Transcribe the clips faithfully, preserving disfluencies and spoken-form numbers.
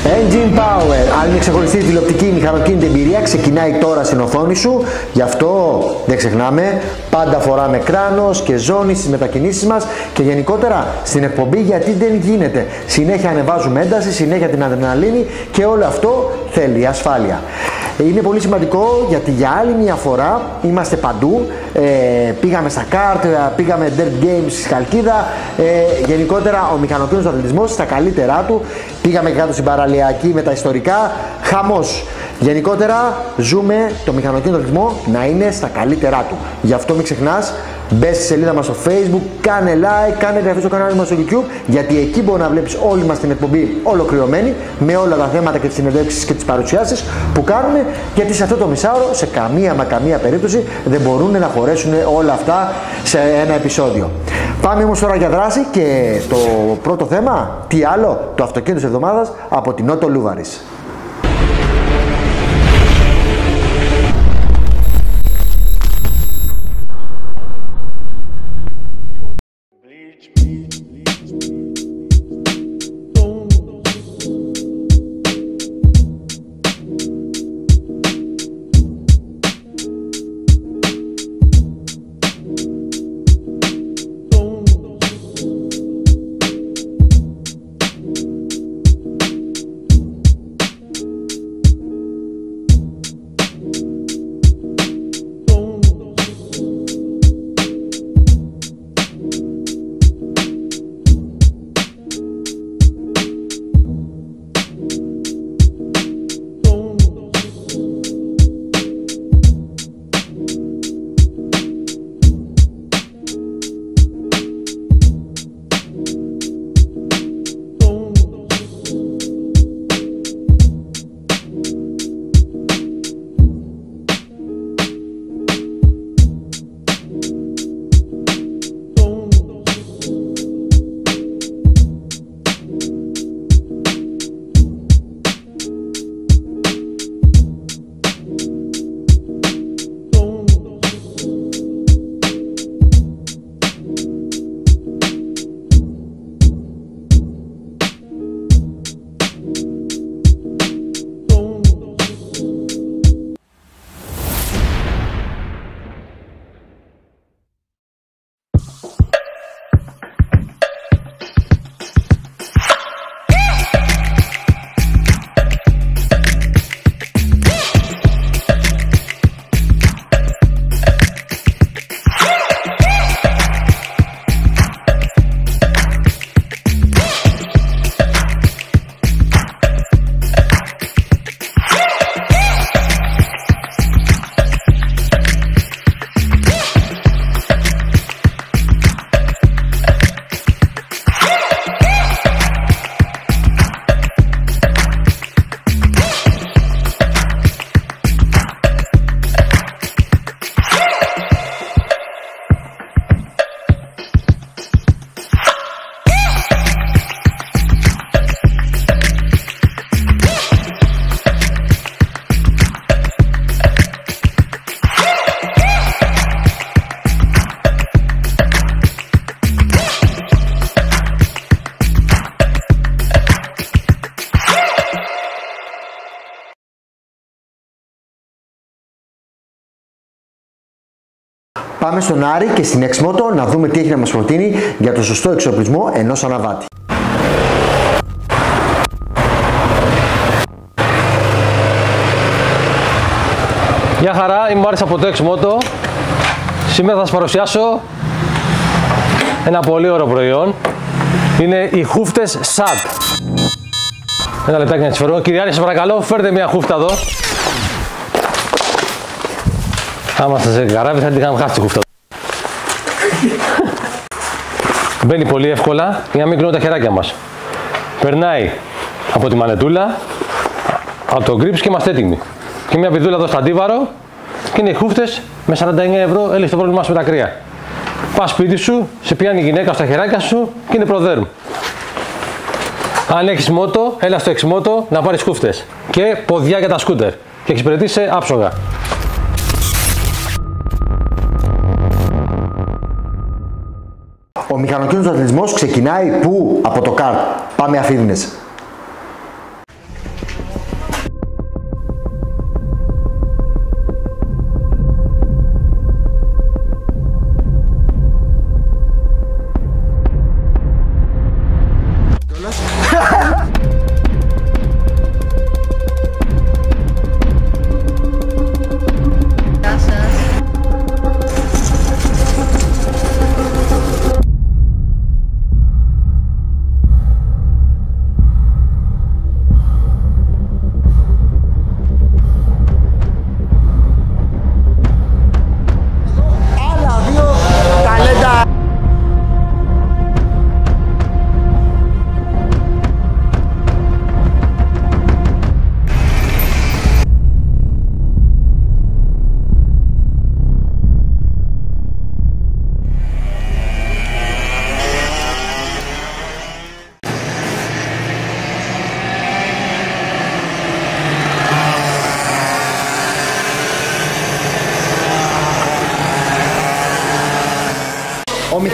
Engine Power, άλλη μια ξεχωριστή τηλεοπτική μηχανοκίνητη εμπειρία ξεκινάει τώρα στην οθόνη σου. Γι' αυτό δεν ξεχνάμε, πάντα φοράμε κράνος και ζώνη στις μετακινήσεις μας και γενικότερα στην εκπομπή, γιατί δεν γίνεται. Συνέχεια ανεβάζουμε ένταση, συνέχεια την αδρεναλίνη και όλο αυτό θέλει ασφάλεια. Είναι πολύ σημαντικό γιατί για άλλη μια φορά είμαστε παντού. Ε, πήγαμε στα καρτ, πήγαμε dirt games στη Χαλκίδα. Ε, γενικότερα ο μηχανοκίνητος αθλητισμός στα καλύτερά του. Πήγαμε κάτω στην παραλιακή με τα ιστορικά. Χαμός. Γενικότερα ζούμε το μηχανοκίνητο αθλητισμό να είναι στα καλύτερά του. Γι' αυτό μην ξεχνάς, μπες στη σελίδα μας στο Facebook, κάνε like, κάνε εγγραφή στο κανάλι μας στο YouTube, γιατί εκεί μπορεί να βλέπεις όλη μας την εκπομπή ολοκληρωμένη με όλα τα θέματα και τις συνεντεύξεις και τις παρουσιάσεις που κάνουμε, γιατί σε αυτό το μισάωρο σε καμία μα καμία περίπτωση δεν μπορούν να χωρέσουν όλα αυτά σε ένα επεισόδιο. Πάμε όμως τώρα για δράση και το πρώτο θέμα, τι άλλο, το αυτοκίνητο της εβδομάδας από την Auto Louvaris. Πάμε στον Άρη και στην Exmoto να δούμε τι έχει να μας προτείνει για το σωστό εξοπλισμό ενός αναβάτη. Γεια χαρά, είμαι ο Άρης από το Exmoto. Σήμερα θα σας παρουσιάσω ένα πολύ ωραίο προϊόν. Είναι οι χούφτες σαντ. Ένα λεπτάκι να τις φέρω. Κύριε Άρη, σας παρακαλώ, φέρτε μια χούφτα εδώ. Άμα σας καράβει θα την είχαμε χάσει τη χούφτα. Μπαίνει πολύ εύκολα για να μην κλείνουν τα χεράκια μας. Περνάει από τη μανετούλα, από το grips και είμαστε έτοιμοι. Και μια πηδούλα εδώ στο αντίβαρο και είναι οι χούφτες με σαράντα εννέα ευρώ, έλυσε το πρόβλημά σου με τα κρύα. Πας σπίτι σου, σε πιάνει η γυναίκα στα χεράκια σου και είναι προδέρμ. Αν έχεις μότο, έλα στο Exmoto να πάρεις χούφτες και ποδιά για τα σκούτερ και εξυπηρετείσαι άψογα. Ο μηχανοκίνητος αθλητισμός ξεκινάει πού? Από το καρτ. Πάμε Αφίδνες.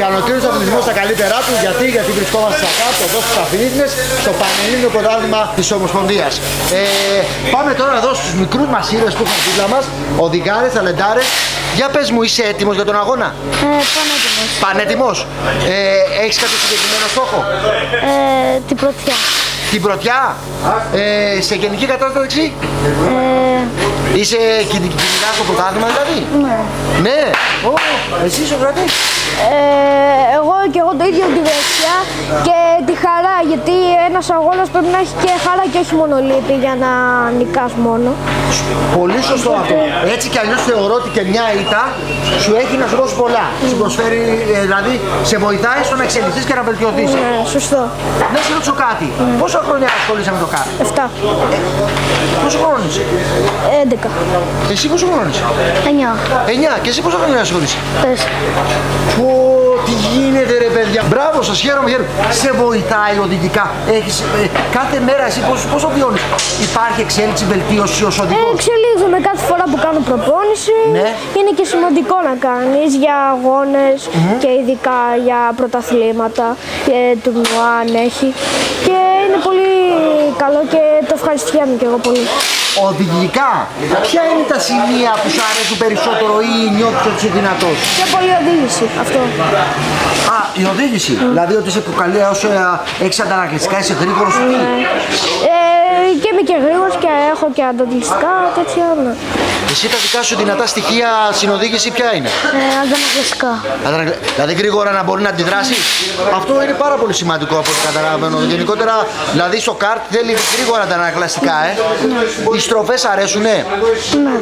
μηχανοκίνητος αθλητισμός στα καλύτερά του. Γιατί, γιατί βρισκόμαστε στα κάτω, εδώ στους Αφρίδινες, στο Πανελλήνιο Πρωτάθλημα της Ομοσπονδίας. Ε, πάμε τώρα εδώ στους μικρούς μας ήρωες που έχουν δίπλα μας, οδηγάρες, ταλεντάρες. Για πες μου, είσαι έτοιμος για τον αγώνα? Ε, πανέτοιμος. Πανέτοιμος. Ε, έχεις κάποιο συγκεκριμένο στόχο? Ε, την πρωτιά. Την πρωτιά, ε, σε γενική κατάσταση. Ε, Είσαι κυνηγά στο πρωτάθλημα δηλαδή? ναι. Ναι. Ω, εσύ Σοκράτη? Ε, εγώ και εγώ το ίδιο τη δεξιά και τη χαρά, γιατί ένας αγώνας πρέπει να έχει και χαρά και όχι μόνο λύπη για να νικάς μόνο. Πολύ σωστό αυτό. Έτσι κι αλλιώς θεωρώ ότι και μια ήττα σου έχει να σου δώσει πολλά. Mm. Σου προσφέρει, ε, δηλαδή σε βοηθάει στο να εξελιχθείς και να βελτιωθείς. Ναι, σωστό. Να σε ρωτήσω κάτι. Mm. Πόσα χρόνια ασχολείσαι με το κάρ? Εφτά. Ε, πόσο χρόνο είσαι? Έντεκα. Εσύ πόσο χρόνο είσαι? Εννιά. Εννιά. Και εσύ πόσα χρόνια ασχολείσαι? Τέσσερα. Πω, τι γίνεται ρε παιδιά. Μπράβο σας, χαίρομαι, χαίρομαι. Σε βοηθάει οδηγικά. Έχεις, ε, κάθε μέρα εσύ πώς, πώς το βιώνεις? Υπάρχει εξέλιξη, βελτίωση ως Ε, οδηγός? εξελίσσομαι κάθε φορά που κάνω προπόνηση. Ναι. Είναι και σημαντικό να κάνεις για αγώνες Mm-hmm. και ειδικά για πρωταθλήματα, και τουρνουά αν έχει. Και είναι πολύ καλό και το ευχαριστιέμαι και εγώ πολύ. Οδηγικά, ποια είναι τα σημεία που σου αρέσουν περισσότερο ή νιώθεις ότι είσαι δυνατός? Και πολύ οδήγηση αυτό. Α, η οδήγηση. Mm. Δηλαδή ότι είσαι καλή όσο έχεις αντανακλαστικά, είσαι γρήγορος. Ναι. Ε, και είμαι και γρήγορος και έχω και ανταγωνιστικά, τέτοια. Ναι. Εσύ τα δικά σου δυνατά στοιχεία στην οδήγηση ποια είναι? Ε, αντανακλαστικά. Αντανακλα... Δηλαδή γρήγορα να μπορεί να αντιδράσει. Αυτό είναι πάρα πολύ σημαντικό από ό,τι καταλαβαίνω. Γενικότερα, δηλαδή στο καρτ θέλει γρήγορα αντανακλαστικά, ε. Ναι. Οι στροφές αρέσουνε? Ναι.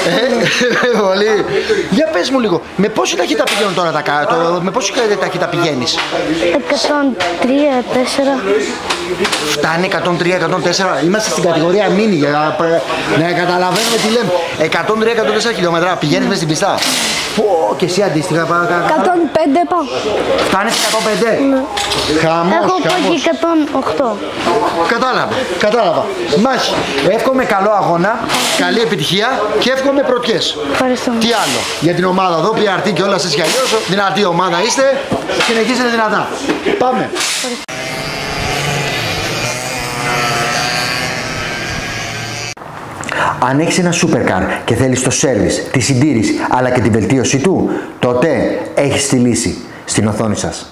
Ε, πολύ. Για πες μου λίγο, με πόση ταχύτητα πηγαίνουν τώρα τα κάρτα, με πόση ταχύτητα πηγαίνεις? εκατόν τρία, τέσσερα. Φτάνει εκατόν τρία, εκατόν τέσσερα, είμαστε στην κατηγορία μίνι για να, να καταλαβαίνουμε τι λέμε. εκατόν τρία, εκατόν τέσσερα χιλιόμετρα πηγαίνεις μέσα στην πιστά. Πω, και εσύ αντίστοιχα εκατόν πέντε πάω. Φτάνεις εκατόν πέντε. Ναι. Χαμός, Έχω πάει χαμός. και εκατόν οκτώ. Κατάλαβα, κατάλαβα. Μάχη. Εύχομαι καλό αγώνα, καλή επιτυχία και εύχομαι πρωτιές. Ευχαριστώ. Τι άλλο, για την ομάδα εδώ, πι αρ τι και όλα εσείς κι αλλιώς, δυνατή ομάδα είστε, συνεχίζετε δυνατά. Πάμε. Αν έχεις ένα supercar και θέλεις το service, τη συντήρηση αλλά και τη βελτίωση του, τότε έχεις τη λύση στην οθόνη σας.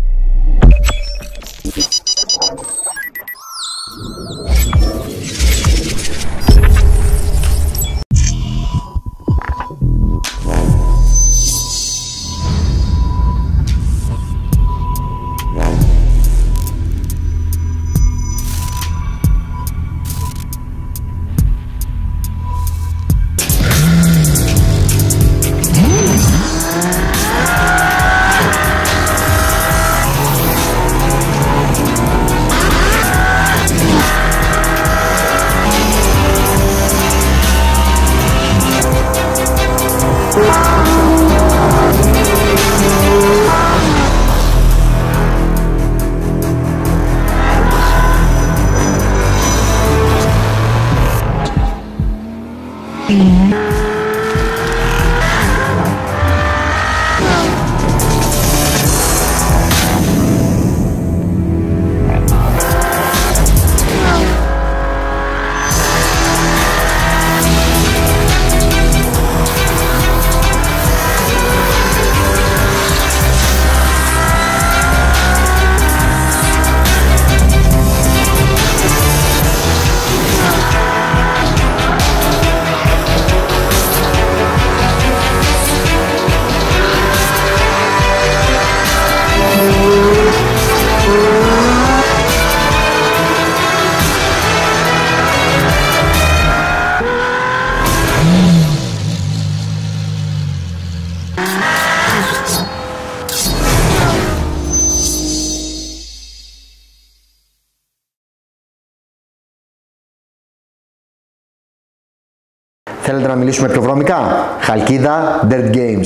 Θέλετε να μιλήσουμε πιο βρώμικα? Χαλκίδα Dirt Games.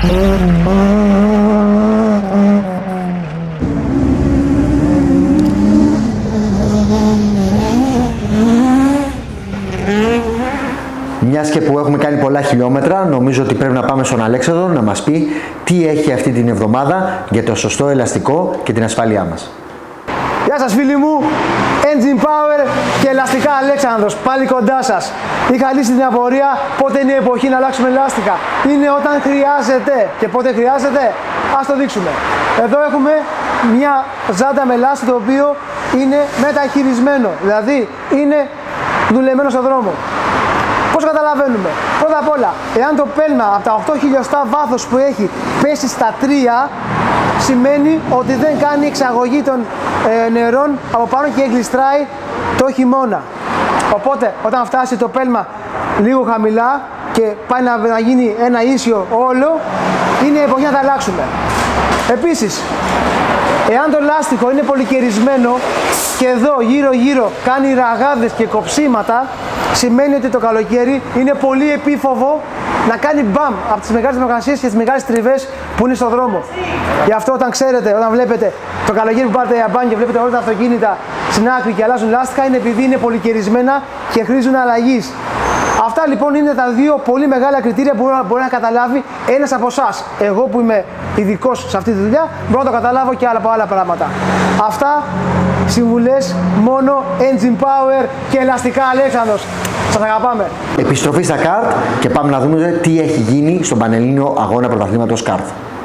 Μιας και που έχουμε κάνει πολλά χιλιόμετρα, νομίζω ότι πρέπει να πάμε στον Αλέξανδρο να μας πει τι έχει αυτή την εβδομάδα για το σωστό ελαστικό και την ασφάλειά μας. Γεια σας φίλοι μου, Engine Power και ελαστικά Αλέξανδρος, πάλι κοντά σας. Είχα λύσει την απορία πότε είναι η εποχή να αλλάξουμε ελάστικα. Είναι όταν χρειάζεται. Και πότε χρειάζεται, ας το δείξουμε. Εδώ έχουμε μια ζάντα με λάστι το οποίο είναι μεταχειρισμένο, δηλαδή είναι δουλεμένο στον δρόμο. Πώς καταλαβαίνουμε? Πρώτα απ' όλα, εάν το πέλμα από τα οκτώ χιλιοστά βάθος που έχει πέσει στα τρία, σημαίνει ότι δεν κάνει εξαγωγή των ε, νερών από πάνω και γλιστράει το χειμώνα. Οπότε, όταν φτάσει το πέλμα λίγο χαμηλά και πάει να, να γίνει ένα ίσιο όλο, είναι εποχή να τα αλλάξουμε. Επίσης, εάν το λάστιχο είναι πολυκαιρισμένο και εδώ γύρω γύρω κάνει ραγάδες και κοψίματα, σημαίνει ότι το καλοκαίρι είναι πολύ επίφοβο να κάνει μπαμ από τις μεγάλες θερμοκρασίες και τις μεγάλες τριβές που είναι στον δρόμο. Γι' αυτό όταν ξέρετε, όταν βλέπετε το καλοκαίρι που πάρετε για μπαμ και βλέπετε όλα τα αυτοκίνητα στην άκρη και αλλάζουν λάστιχα, είναι επειδή είναι πολυκαιρισμένα και χρήζουν αλλαγής. Αυτά λοιπόν είναι τα δύο πολύ μεγάλα κριτήρια που μπορεί να καταλάβει ένας από εσάς. Εγώ που είμαι ειδικός σε αυτή τη δουλειά μπορώ να το καταλάβω και άλλα από άλλα πράγματα. Αυτά συμβουλές μόνο Engine Power και ελαστικά Αλέξανδρος. Σας αγαπάμε. Επιστροφή στα καρτ και πάμε να δούμε τι έχει γίνει στον Πανελλήνιο Αγώνα Πρωταθλήματος καρτ.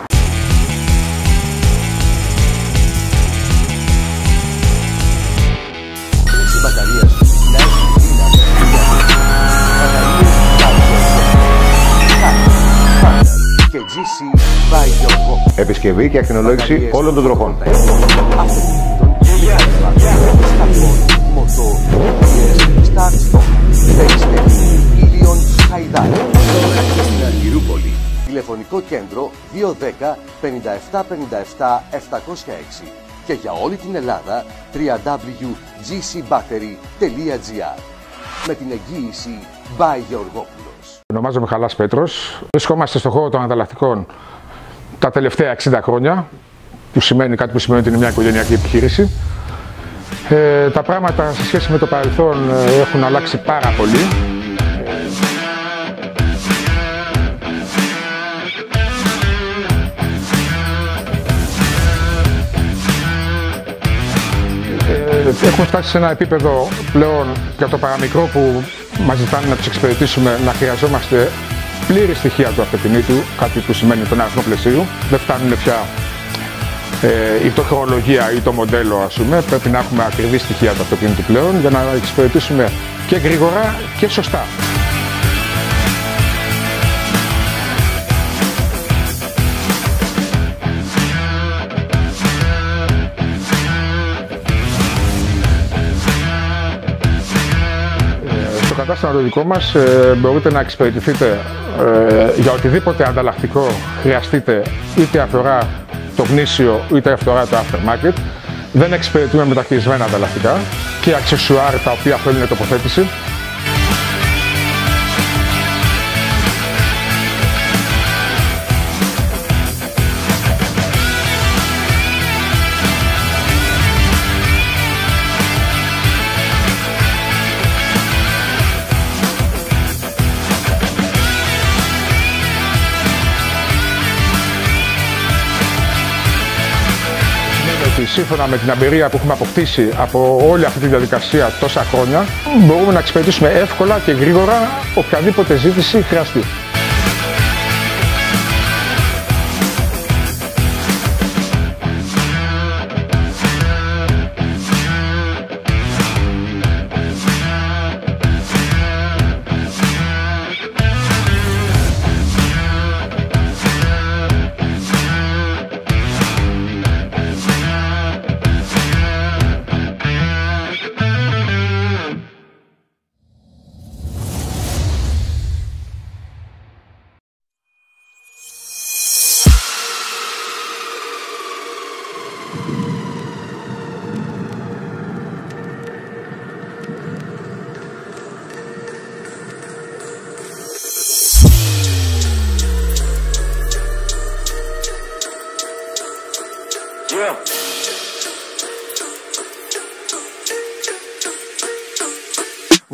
Επισκευή και ακτινολόγηση όλων των τροχών. Τηλεφωνικό κέντρο δύο ένα μηδέν πέντε επτά πέντε επτά επτακόσια έξι και για όλη την Ελλάδα double-u double-u double-u τελεία τζι σι battery τελεία τζι άρ με την εγγύηση by Γεωργόπουλος. Ονομάζομαι Χαλάς Πέτρος. Βρισκόμαστε στον χώρο των ανταλλακτικών τα τελευταία εξήντα χρόνια, που σημαίνει κάτι που σημαίνει ότι είναι μια οικογενειακή επιχείρηση. Ε, τα πράγματα σε σχέση με το παρελθόν έχουν αλλάξει πάρα πολύ. Ε, έχουμε φτάσει σε ένα επίπεδο πλέον για το παραμικρό που μας ζητάνε να τους εξυπηρετήσουμε, να χρειαζόμαστε πλήρη στοιχεία του αυτοκινήτου, κάτι που σημαίνει τον αριθμό πλαισίου. Δεν φτάνουν πια ε, ή το χρονολογία ή το μοντέλο, ας πούμε. Πρέπει να έχουμε ακριβή στοιχεία του αυτοκινήτου πλέον για να εξυπηρετήσουμε και γρήγορα και σωστά. Στο κατάστημα το δικό μας ε, μπορείτε να εξυπηρετηθείτε ε, για οτιδήποτε ανταλλακτικό χρειαστείτε, είτε αφορά το γνήσιο είτε αφορά το aftermarket. Δεν εξυπηρετούμε μεταχειρισμένα ανταλλακτικά και αξεσουάρ τα οποία θέλουν τοποθέτηση. Σύμφωνα με την εμπειρία που έχουμε αποκτήσει από όλη αυτή τη διαδικασία τόσα χρόνια, μπορούμε να εξυπηρετήσουμε εύκολα και γρήγορα οποιαδήποτε ζήτηση χρειαστεί.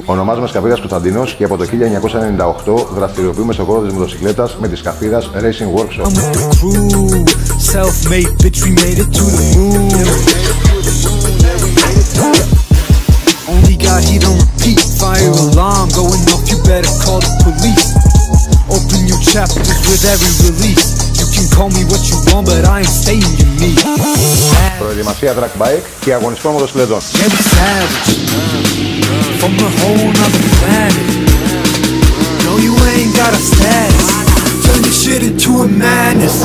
Ονομάζομαι Σκαφίδας Κωνσταντίνος και από το χίλια εννιακόσια ενενήντα οκτώ δραστηριοποιούμε στον χώρο της μοτοσυκλέτας με τη Σκαφίδας Racing Workshop. Only got heat on repeat, fire alarm going off, you better call the police. Open your chapters with every release. You can call me what you want, but I ain't staying in me. Προετοιμασία track bike και αγωνιστικών μοτοσυκλετών. Every savage from a whole nother planet. No, you ain't got a status. Turn this shit into a madness.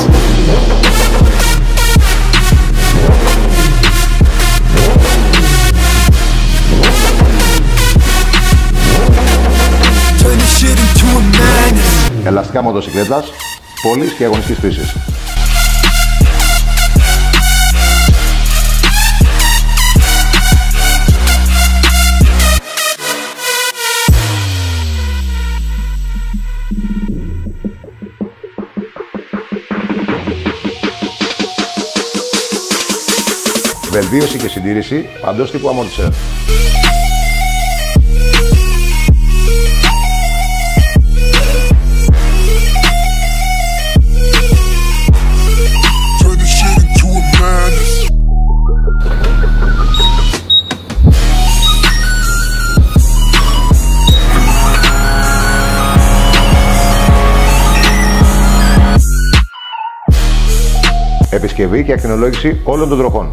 Ελαστικά μοτοσυκλέτας, πόλης και αγωνιστικής φύσης. Βελτίωση και συντήρηση παντός τύπου αμορτισέρ. Επισκευή και ακτινολόγηση όλων των τροχών.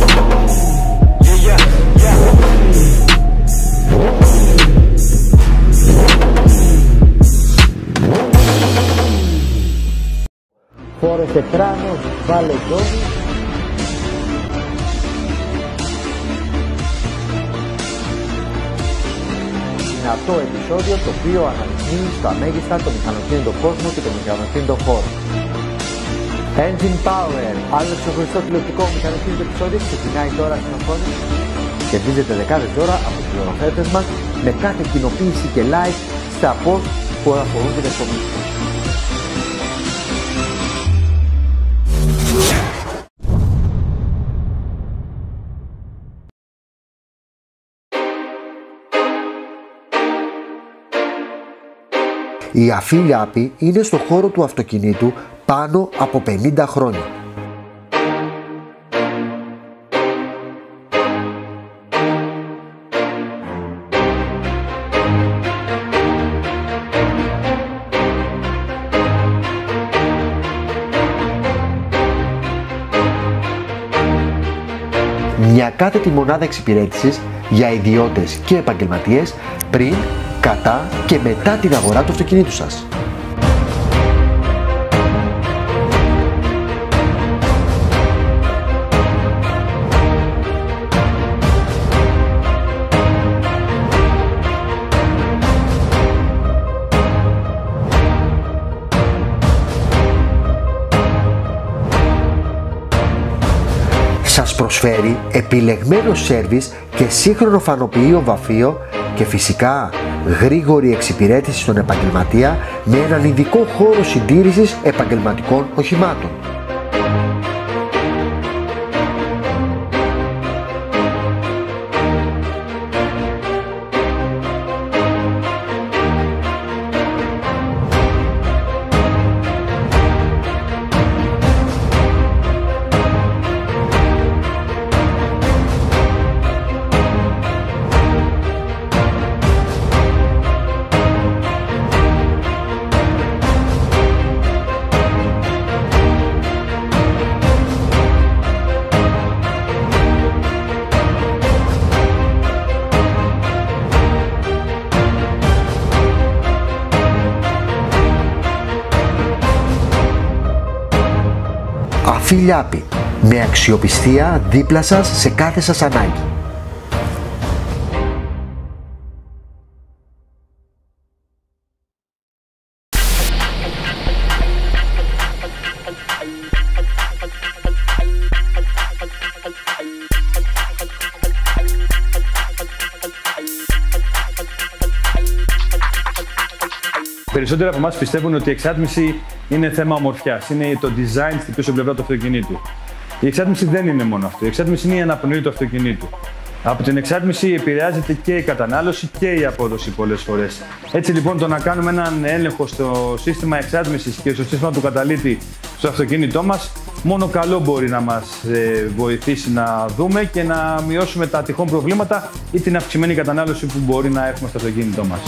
Φόρεσε κράνος, βάλε ζώνη. Δυνατό επεισόδιο το οποίο αναδεικνύει στα μέγιστα το μηχανοκίνητο κόσμο και το μηχανοκίνητο χώρο. Engine Power, άλλο ξεχωριστό τηλεοπτικό μηχανοκίνητο επεισόδιο ξεκινάει τώρα στην οθόνη. Κερδίζετε δεκάδες ώρα από τους πληροθέτες μας με κάθε κοινοποίηση και like στα post που αφορούν την εκπομπή. Η Αφίλιάπη είναι στο χώρο του αυτοκινήτου πάνω από πενήντα χρόνια. Μια κάθετη μονάδα εξυπηρέτησης για ιδιώτες και επαγγελματίες πριν, κατά και μετά την αγορά του αυτοκινήτου σας. Σας προσφέρει επιλεγμένο σέρβις και σύγχρονο φανοποιείο βαφείο και φυσικά γρήγορη εξυπηρέτηση στον επαγγελματία με έναν ειδικό χώρο συντήρησης επαγγελματικών οχημάτων. Αφίλιάπη, με αξιοπιστία δίπλα σας σε κάθε σας ανάγκη. Περισσότεροι από εμάς πιστεύουν ότι η εξάτμιση είναι θέμα ομορφιάς, είναι το design στην πίσω πλευρά του αυτοκινήτου. Η εξάτμιση δεν είναι μόνο αυτό. Η εξάτμιση είναι η αναπνοή του αυτοκινήτου. Από την εξάτμιση επηρεάζεται και η κατανάλωση και η απόδοση πολλές φορές. Έτσι λοιπόν, το να κάνουμε έναν έλεγχο στο σύστημα εξάτμισης και στο σύστημα του καταλύτη στο αυτοκίνητό μας, μόνο καλό μπορεί να μας ε, βοηθήσει να δούμε και να μειώσουμε τα τυχόν προβλήματα ή την αυξημένη κατανάλωση που μπορεί να έχουμε στο αυτοκίνητό μας.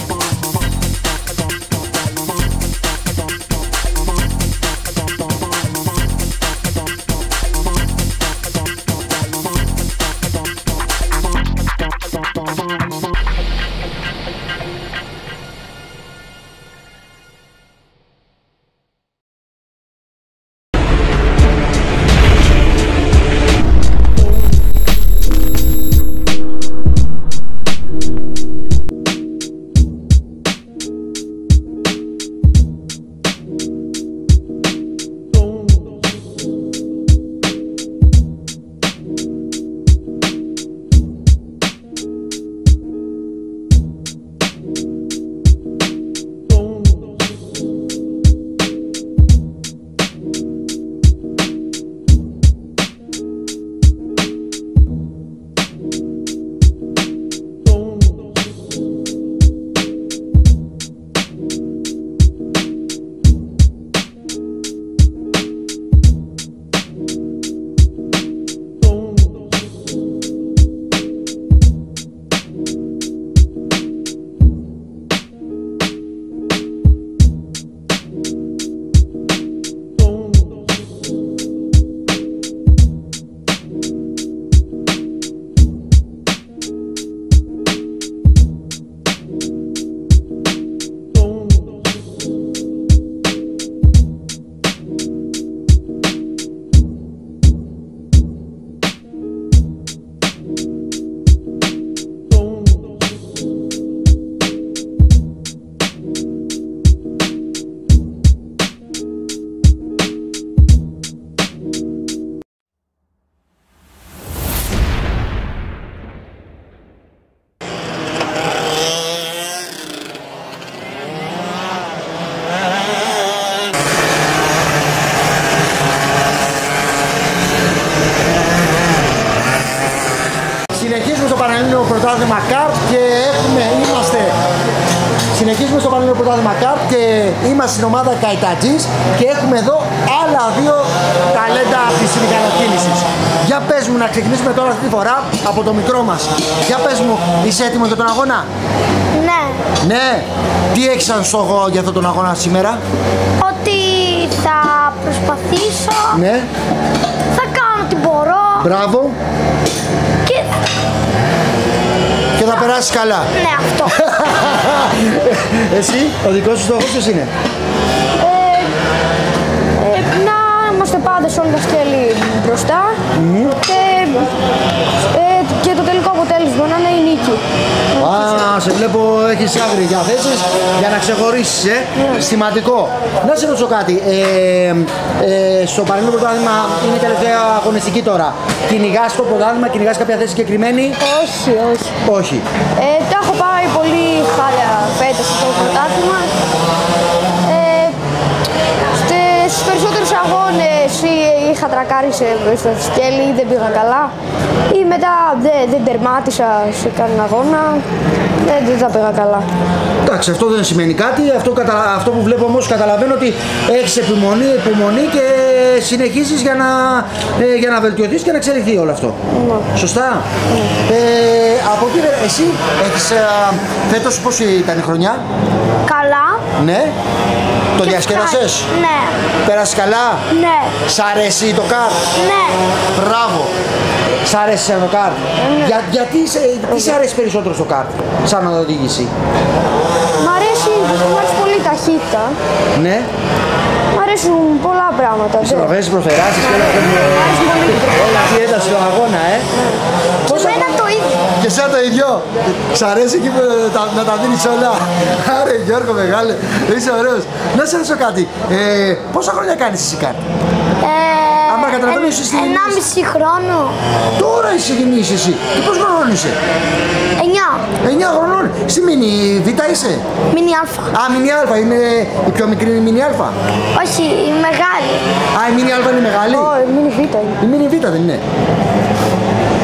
Πανελλήνιο Πρωτάθλημα Καρτ και έχουμε, είμαστε, συνεχίζουμε στο Πανελλήνιο Πρωτάθλημα Καρτ και είμαστε στην ομάδα Καϊτατζής και έχουμε εδώ άλλα δύο ταλέντα της μηχανοκίνησης. Για πες μου, να ξεκινήσουμε τώρα αυτή τη φορά από το μικρό μας. Για πες μου, είσαι έτοιμο για τον αγώνα? Ναι. Ναι. Τι έχεις σαν στόχο για αυτόν τον αγώνα σήμερα? Ότι θα προσπαθήσω. Ναι. Θα κάνω ό,τι μπορώ. Μπράβο. Και... και θα περάσεις καλά. Ναι, αυτό. Εσύ, ο δικός σου στόχος ποιος είναι? Ε, ε, να είμαστε πάντα σε όλα τα σκέλη μπροστά mm. και, ε, και το τελικό αποτέλεσμα να είναι η νίκη. Α, σε βλέπω έχεις άγριες διαθέσεις για να ξεχωρίσεις, ε. Yeah. Σημαντικό. Να σε ρωτήσω κάτι, ε, ε, στο Πανελλήνιο Πρωτάθλημα είναι τελευταία αγωνιστική τώρα. Κυνηγάς το πρωτάθλημα, κυνηγάς κάποια θέση συγκεκριμένη? Όχι, όχι. Όχι. Ε, τα έχω πάει πολύ χάλια φέτος στο πρωτάθλημα. Ε, στους περισσότερους αγώνες είχα τρακάρει στο σκέλι, δεν πήγα καλά ή μετά δεν, δεν τερμάτισα σε κανένα αγώνα, δεν, δεν τα πήγα καλά. Εντάξει, αυτό δεν σημαίνει κάτι, αυτό, κατα... αυτό που βλέπω όμως καταλαβαίνω ότι έχεις επιμονή, επιμονή και συνεχίζεις για να, ε, για να βελτιωθείς και να εξελιχθεί όλο αυτό. Ναι. Σωστά. Ναι. Ε, από εκεί εσύ έχεις, α, φέτος πώς ήταν η χρονιά? Καλά. Ναι. Το διασκέδασες? Ναι. Πέρασες καλά? Ναι. Σ' αρέσει το καρτ? Ναι. Μπράβο. Σ' αρέσει σαν το καρτ? Ναι. Για, γιατί σε, τι σ' αρέσει περισσότερο στο καρτ σαν οδήγηση? Μ' αρέσει, μου αρέσει πολύ η ταχύτητα. Ναι. Μ' αρέσουν πολλά πράγματα. Τις προφέσεις, προφεράσεις και όλα αυτά. Μ' αρέσει πολύ. Όλη αυτή η ένταση στον αγώνα, ε. Και εμένα το ίδιο. Και εσένα το ίδιο. Σ' αρέσει εκεί που τα, να τα δίνεις όλα? Άρε Γιώργο μεγάλε, είσαι ωραίος. Να σε ρωτήσω κάτι, ε, πόσα χρόνια κάνεις εσύ καρτ? Ε, Άμα καταλαβαίνω εσύ στην... ενάμιση χρόνο. Τώρα είσαι γεννήσει εσύ. Και πώς χρονών είσαι? Εννιά. Εννιά χρονών. Στη μίνι Β είσαι? Μίνι Αλφα. Α, μίνι Α, είναι η πιο μικρή είναι η μίνι Α. Όχι, η μεγάλη. Α, η μίνι Α είναι μεγάλη. Όχι, η μίνι Β είναι. Η μίνι Β δεν είναι? Ναι,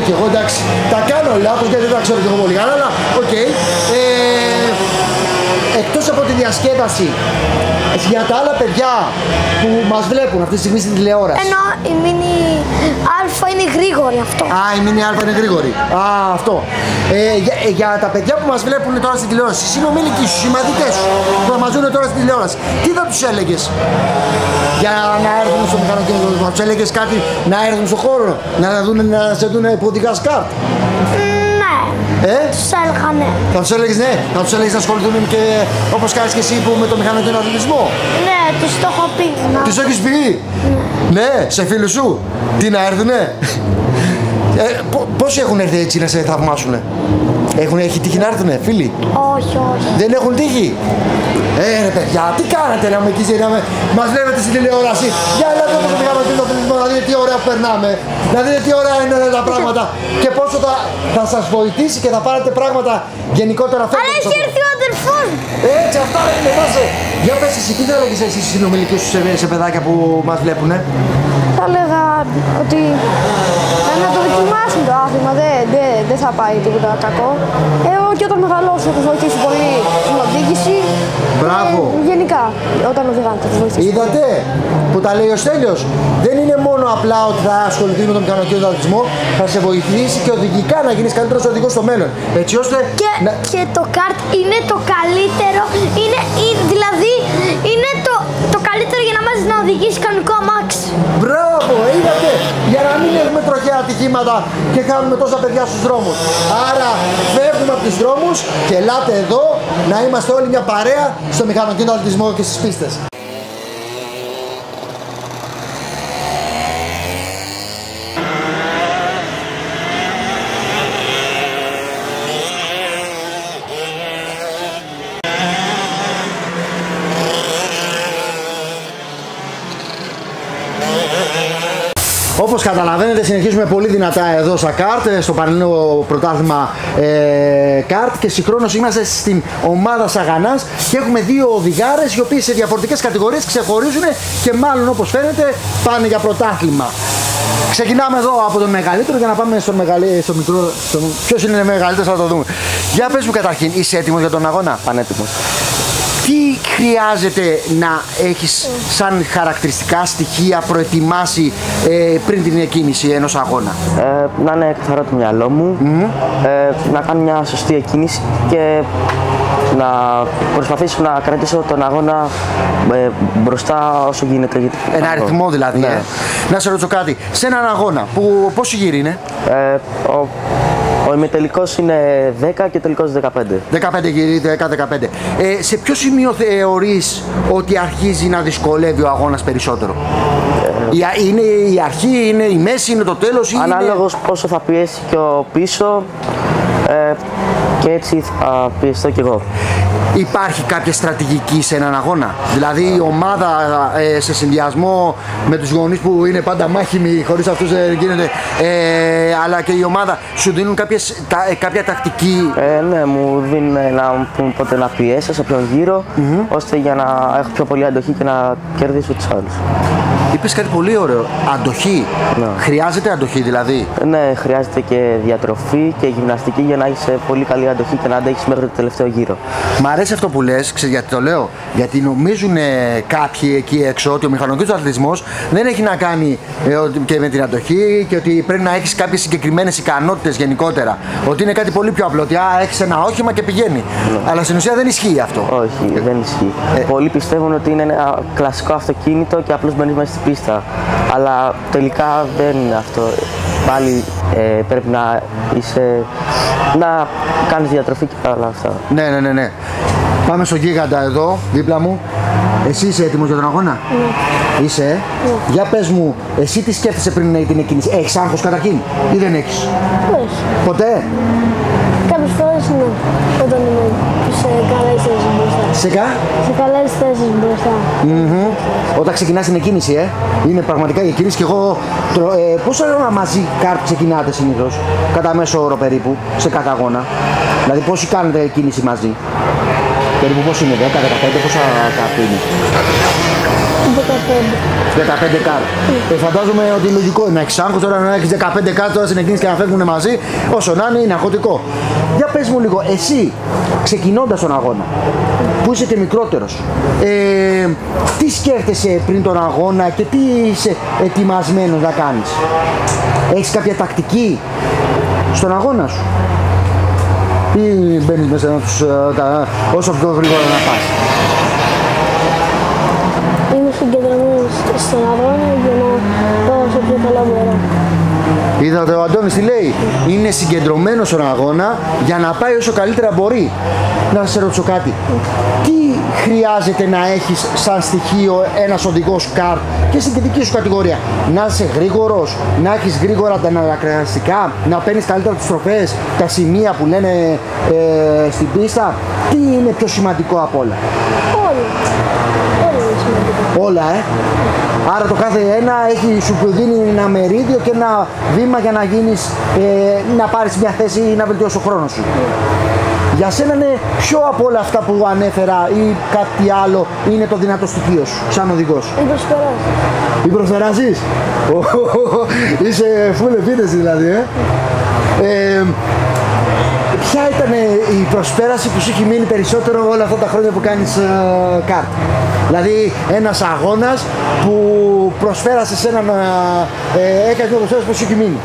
και εγώ εντάξει, τα κάνω λάθος γιατί δεν τα ξέρω και εγώ πολύ καλά, αλλά οκ. Okay. Ε, εκτός από τη διασκέδαση, για τα άλλα παιδιά που μας βλέπουν αυτή τη στιγμή στην τηλεόραση. Ενώ η μίνι Α είναι γρήγορη αυτό. Α, η μίνι Α είναι γρήγορη. Α, αυτό. Ε, για, για τα παιδιά που μας βλέπουν τώρα στην τηλεόραση, οι συνομιλικοί σου, οι μαθητές σου που θα μας δουν τώρα στην τηλεόραση, τι θα τους έλεγες για να έρθουν στο μηχανοκίνητο, θα τους έλεγες κάτι να έρθουν στο χώρο, να, δουν, να σε δουν που οδηγάς καρτ? Ναι. Ε? Τους έλεγα ναι. Θα τους έλεγες ναι, θα τους έλεγες να ασχοληθούν και όπως κάνεις και εσύ που με το μηχανοκίνητο αθλητισμό. Ναι, τους το έχω πει. Να... Τους έχεις πει? Ναι. Ναι, σε φίλους σου. Τι να έρθουνε? Ε, πόσοι έχουν έρθει έτσι να σε θαυμάσουνε? Έχουν, έχει τύχει να έρθουνε, φίλοι? Όχι, όχι. Δεν έχουν τύχει? Ε, ρε παιδιά, τι κάνατε να με εκεί, να με... μας βλέπετε στην τηλεόραση? Για ελάτε το μηχανοκίνητο αθλητισμό, να δείτε τι ωραία που περνάμε, να δείτε τι ωραία είναι τα πράγματα και πόσο θα, θα σας βοηθήσει και θα πάρετε πράγματα γενικότερα φέτος. Αλλά έχει έρθει ο αδερφός μου. Έτσι, αυτά είναι, βάζε. Για πες εσύ, τι θα έλεγες εσύ στους συνομιλικούς σου σε, σε παιδάκια που μας βλέπουνε? Θα έλεγα ότι να το δοκιμάσουν το άθλημα, δεν δε, δε θα πάει τίποτα κακό. Εγώ και όταν μεγαλώσω έχω βοηθήσει πολύ στην οδήγηση. Μπράβο. Ε, γενικά, όταν οδηγάνε θα τους βοηθήσει. Είδατε που τα λέει ο Στέλιος. Δεν είναι μόνο απλά ότι θα ασχοληθεί με τον μηχανοκίνητο αθλητισμό, θα σε βοηθήσει και οδηγικά να γίνεις καλύτερος οδηγός στο μέλλον. Έτσι ώστε και, να... και το καρτ είναι το καλύτερο, είναι, δηλαδή είναι το, το καλύτερο για να μάθεις να οδηγήσεις κανονικό αμάξι. Μπράβο, είδατε, για να μην έχουμε τροχαία ατυχήματα και κάνουμε τόσα παιδιά στους δρόμους. Άρα φεύγουμε από τους δρόμους και ελάτε εδώ να είμαστε όλοι μια παρέα στο μηχανοκίνητο αθλητισμό και στις πίστες. Όπως καταλαβαίνετε, συνεχίζουμε πολύ δυνατά εδώ στα καρτ, στο Πανελλήνιο Πρωτάθλημα ε, καρτ και συγχρόνως είμαστε στην ομάδα Σαγανάς και έχουμε δύο οδηγάρες οι οποίοι σε διαφορετικές κατηγορίες ξεχωρίζουν και μάλλον όπως φαίνεται πάνε για πρωτάθλημα. Ξεκινάμε εδώ από τον μεγαλύτερο για να πάμε στον μεγαλύτερο, στο μικρό. Στο... Ποιος είναι μεγαλύτερος θα το δούμε. Για πες μου καταρχήν, είσαι έτοιμος για τον αγώνα? Πανέτοιμος. Τι χρειάζεται να έχεις σαν χαρακτηριστικά στοιχεία προετοιμάσει ε, πριν την εκκίνηση ενός αγώνα? Ε, να είναι καθαρό το μυαλό μου, mm. ε, να κάνω μια σωστή εκκίνηση και να προσπαθήσω να κρατήσω τον αγώνα ε, μπροστά όσο γίνεται. Ένα αριθμό δηλαδή. Ναι. Ε. Να σε ρωτήσω κάτι, σε έναν αγώνα, που, πόσοι γύροι είναι? Ε, ο, ο ημιτελικός είναι δέκα και ο τελικός δεκαπέντε. δεκαπέντε γύρι, δέκα δεκαπέντε. Ε, σε ποιο σημείο θεωρείς ότι αρχίζει να δυσκολεύει ο αγώνας περισσότερο? Ε, είναι η αρχή, είναι η μέση, είναι το τέλος? Ανάλογος είναι... πόσο θα πιέσει και ο πίσω ε, και έτσι θα πιεστώ κι εγώ. Υπάρχει κάποια στρατηγική σε έναν αγώνα? Δηλαδή η ομάδα ε, σε συνδυασμό με τους γονείς που είναι πάντα μάχημοι, χωρίς αυτούς δεν γίνεται, ε, αλλά και η ομάδα σου δίνουν κάποιες, τα, ε, κάποια τακτική? Ε, ναι, μου δίνουν να μου πούν πότε να πιέσω, σε ποιον γύρο, mm-hmm. ώστε για να έχω πιο πολύ αντοχή και να κερδίσω τους άλλους. Είπες κάτι πολύ ωραίο, αντοχή. Ναι. Χρειάζεται αντοχή δηλαδή? Ναι, χρειάζεται και διατροφή και γυμναστική για να έχεις πολύ καλή αντοχή και να αντέχεις μέχρι το τελευταίο γύρο. Μ' αρέσει αυτό που λες, ξέρεις γιατί το λέω? Γιατί νομίζουν ε, κάποιοι εκεί έξω ότι ο μηχανοκίνητος αθλητισμός δεν έχει να κάνει ε, και με την αντοχή και ότι πρέπει να έχεις κάποιες συγκεκριμένες ικανότητες γενικότερα. Ότι είναι κάτι πολύ πιο απλό, ότι α, έχεις ένα όχημα και πηγαίνει. Ναι. Αλλά στην ουσία δεν ισχύει αυτό. Όχι, ε, δεν ισχύει. Ε, Πολλοί πιστεύουν ότι είναι ένα κλασικό αυτοκίνητο και απλώς μπαίνεις μέσα στην πίστα. Αλλά τελικά δεν είναι αυτό. Πάλι ε, πρέπει να είσαι, να κάνεις διατροφή και όλα αυτά. Ναι, ναι, ναι, ναι. Πάμε στο γίγαντα εδώ, δίπλα μου. Εσύ είσαι έτοιμος για τον αγώνα? Ναι. Είσαι, ε? Ναι. Για πες μου, εσύ τι σκέφτεσαι πριν την εκκίνηση? Έχεις άγχος καταρχήν ή δεν έχεις? Όχι. Ποτέ? Κάποιες φορές ναι, όταν είμαι σε καλές θέσεις μπροστά. Σε κα? Σε καλές θέσεις μπροστά. Mm-hmm. Όταν ξεκινάς την εκκίνηση, ε? Είναι πραγματικά η εκκίνηση και εγώ... Τρο, ε, πόσα ώρα μαζί κάρτ ξεκινάτε συνήθως? Κατά μέσο όρο περίπου, σε κάθε αγώνα. Δηλαδή πόσοι κάνετε εκκίνηση μαζί? Περίπου πώς είναι, δέκα, δεκαπέντε, πόσα κάρτ είναι? δεκαπέντε. δεκαπέντε κάρ. Ε, φαντάζομαι ότι λογικό είναι να έχεις άγχος τώρα να έχεις δεκαπέντε κάρ τώρα συνεκκίνηση και να φεύγουν μαζί. Όσο να είναι, είναι ναρκωτικό. Για πες μου λίγο, εσύ ξεκινώντας τον αγώνα, που είσαι και μικρότερος, ε, τι σκέφτεσαι πριν τον αγώνα και τι είσαι ετοιμασμένος να κάνεις? Έχεις κάποια τακτική στον αγώνα σου? Ή μπαίνεις μέσα να τους, τα, όσο πιο γρήγορα να πας? Είμαι συγκεντρωμένος στον αγώνα για να πάω όσο πιο καλά μπορώ. Είδατε ο Αντώνης τι λέει? Είναι συγκεντρωμένος στον αγώνα για να πάει όσο καλύτερα μπορεί. Να σας ρωτήσω κάτι. Τι χρειάζεται να έχεις σαν στοιχείο ένας οδηγός καρ και στην δική σου κατηγορία? Να είσαι γρήγορος, να έχεις γρήγορα τα αναγκαστικά, να παίρνεις καλύτερα τις στροφές, τα σημεία που λένε ε, στην πίστα? Τι είναι πιο σημαντικό απ' όλα? Όλα. Όλα είναι σημαντικό. Όλα, ε. Άρα το κάθε ένα έχει, σου δίνει ένα μερίδιο και ένα βήμα για να γίνεις, ε, να πάρεις μια θέση ή να βελτιώσεις τον χρόνο σου. Για σένα είναι ποιο από όλα αυτά που ανέφερα ή κάτι άλλο είναι το δυνατό στοιχείο σου σαν οδηγός? Η προσπεράση. Η προσπεράζεις? Είσαι full επίθεση δηλαδή, ε. ε Ποια ήταν η προσπέραση που σου έχει μείνει περισσότερο όλα αυτά τα χρόνια που κάνεις uh, καρτ? Δηλαδή ένας αγώνας που προσφέρασε σε έναν, uh, έκανες μια προσπέραση που σου έχει μείνει.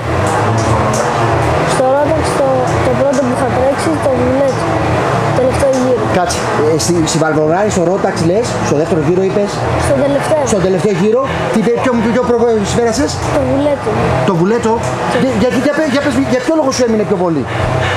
Στο Rotax το, το πρώτο που είχα τρέξει, το Βουλέτ, τελευταίο γύρο. Κάτσε, ε, στη, στη Βαλβοράνη, στο Rotax λες, στο δεύτερο γύρο είπες? Στο τελευταίο. Στο τελευταίο γύρο, τι ποιο, ποιο προσφέρασες? Το Βουλέτο. Το Βουλέτο? Για, για, για, για, για, για ποιο λόγο σου έμεινε πιο πολύ?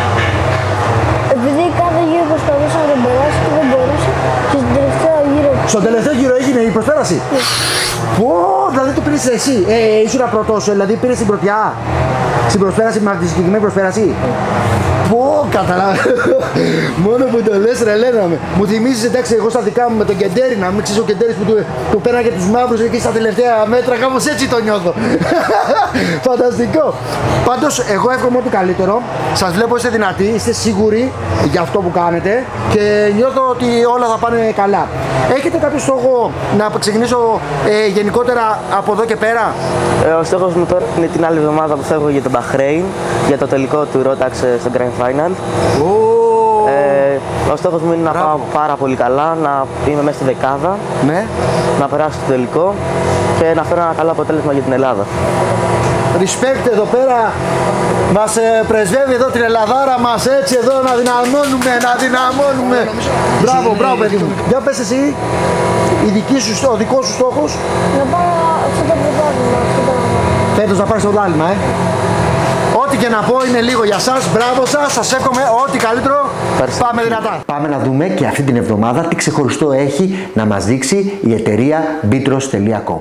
Επειδή κάθε γύρο προσπαθούσα να τον περάσει και δεν μπορούσα, και στον τελευταίο γύρο. Στον τελευταίο γύρο έγινε η προσπέραση? Ναι. Πω, δηλαδή το πήρες εσύ, ε, ήσουν πρώτος, δηλαδή πήρες την πρωτιά στην προσπέραση, με αυτή τη συγκεκριμένη προσπέραση? Ναι. Πω, καταλαβαίνω, μόνο που το λες τρελαίναμε. Μου θυμίζεις, εντάξει, εγώ στα δικά μου με τον Κεντέρι, να μην ξέρεις ο Κεντέρης που του, του πέραγε τους μαύρους εκεί στα τελευταία μέτρα, κάπως έτσι το νιώθω. Φανταστικό. Πάντως, εγώ εύχομαι ό,τι καλύτερο. Σας βλέπω είστε δυνατοί, είστε σίγουροι για αυτό που κάνετε και νιώθω ότι όλα θα πάνε καλά. Έχετε κάποιο στόχο να ξεκινήσω ε, γενικότερα από εδώ και πέρα? Ε, ο στόχος μου τώρα είναι την άλλη εβδομάδα που φεύγω για το Bahrain, για το τελικό του Rotax στο Grand Final. Oh. Ε, ο στόχος μου είναι να πάω πάρα πολύ καλά, να είμαι μέσα στη δεκάδα, ναι. να περάσω στο τελικό και να φέρω ένα καλό αποτέλεσμα για την Ελλάδα. Respect εδώ πέρα, μας ε, πρεσβεύει εδώ την Ελλαδάρα μας, έτσι εδώ να δυναμώνουμε, να δυναμώνουμε. Μπράβο, μπράβο παιδί μου. Για πες εσύ, η δική σου, ο δικός σου στόχος? Να πάω αυτό το πρωτάθλημα. Φέτος να πάρεις το πρωτάθλημα, ε. Ό,τι και να πω είναι λίγο για σας, μπράβο σας, σας εύχομαι ό,τι καλύτερο. Ευχαριστώ. Πάμε δυνατά. Πάμε να δούμε και αυτή την εβδομάδα τι ξεχωριστό έχει να μας δείξει η εταιρεία μπίτρος τελεία κομ.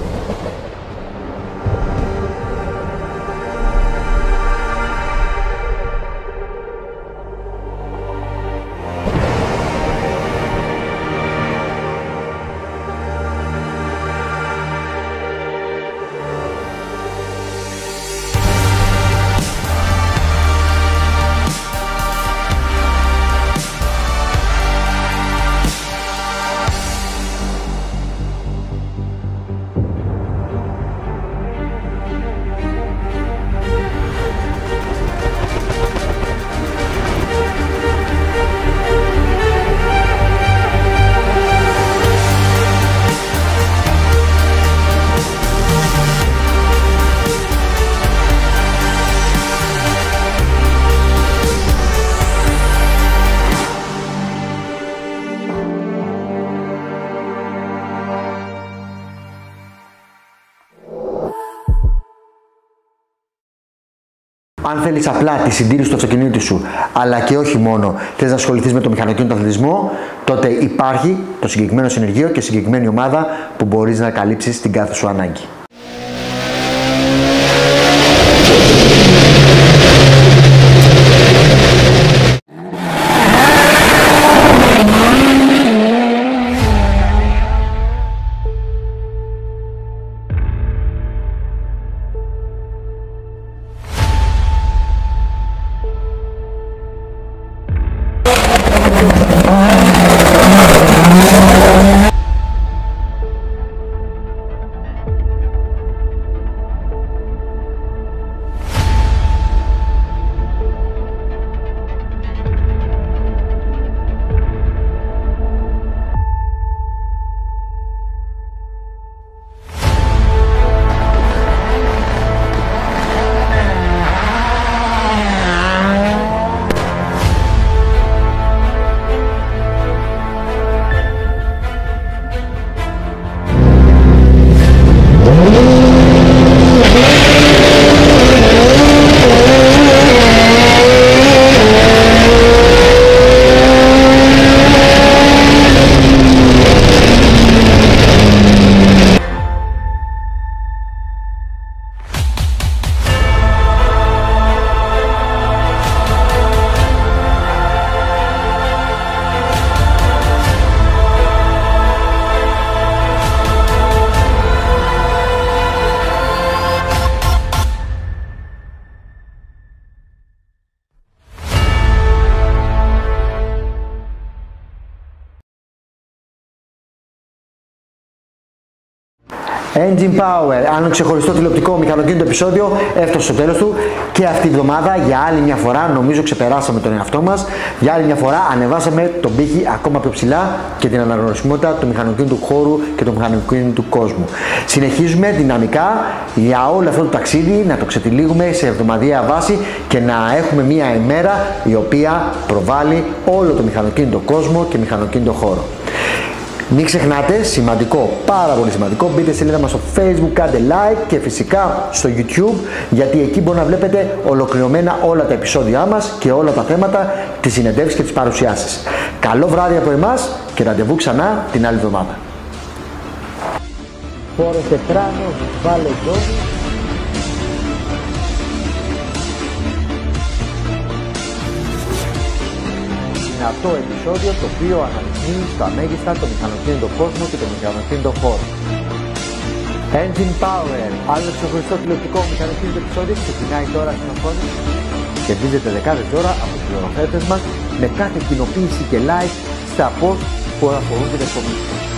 Αν θέλεις απλά τη συντήρηση του αυτοκινήτου σου, αλλά και όχι μόνο, θες να ασχοληθείς με το μηχανοκίνητο αθλητισμό, τότε υπάρχει το συγκεκριμένο συνεργείο και συγκεκριμένη ομάδα που μπορείς να καλύψεις την κάθε σου ανάγκη. Engine Power, άλλο ξεχωριστό τηλεοπτικό μηχανοκίνητο επεισόδιο, έφτασε στο τέλος του και αυτή η εβδομάδα για άλλη μια φορά νομίζω ξεπεράσαμε τον εαυτό μας. Για άλλη μια φορά ανεβάσαμε τον πύχη ακόμα πιο ψηλά και την αναγνωρισιμότητα του μηχανοκίνητου χώρου και του μηχανοκίνητου κόσμου. Συνεχίζουμε δυναμικά για όλο αυτό το ταξίδι να το ξετυλίγουμε σε εβδομαδιαία βάση και να έχουμε μια ημέρα η οποία προβάλλει όλο το μηχανοκίνητο κόσμο και μηχανοκίνητο χώρο. Μην ξεχνάτε, σημαντικό, πάρα πολύ σημαντικό, μπείτε στη σελίδα μας στο Facebook, κάντε like και φυσικά στο YouTube, γιατί εκεί μπορεί να βλέπετε ολοκληρωμένα όλα τα επεισόδια μας και όλα τα θέματα, τις συνεντεύξεις και τις παρουσιάσεις. Καλό βράδυ από εμάς και ραντεβού ξανά την άλλη εβδομάδα. Φόρεσε κράνος, βάλε ζώνη. Αυτό επεισόδιο το οποίο αναδεικνύει στα μέγιστα το μηχανοκίνητο κόσμο και το μηχανοκίνητο χώρο. Engine Power, άλλο ξεχωριστό τηλεοπτικό μηχανοκίνητο επεισόδιο, ξεκινάει τώρα στην οθόνη. Κερδίζετε δεκάδες δώρα από τους πληροθέτες μας με κάθε κοινοποίηση και like στα post που αφορούν την εκπομπή.